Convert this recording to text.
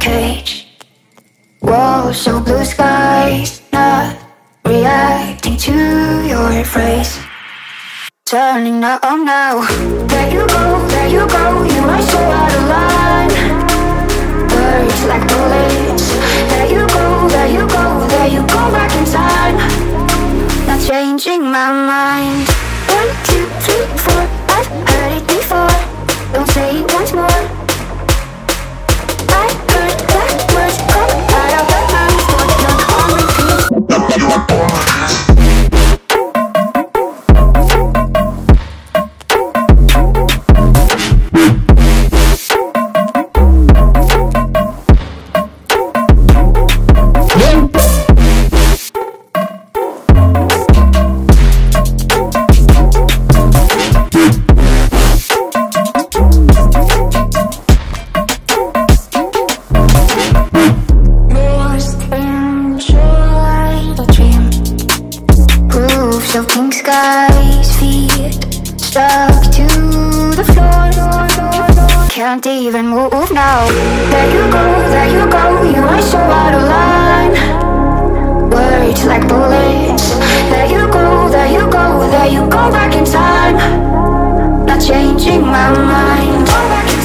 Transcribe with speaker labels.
Speaker 1: cage. Walls of blue skies, not reacting to your phrase. Turning on now. There you go, you are so out of line. Words like bullets. There you go, there you go back in time. Not changing my mind. 1, 2, 3, 4, I've heard it before. Don't say it once more. I heard that words come out of your mouth, but not on repeat. So pink skies, feet stuck to the floor. Can't even move now. There you go, you are so out of line. Words like bullets. There you go, there you go back in time. Not changing my mind.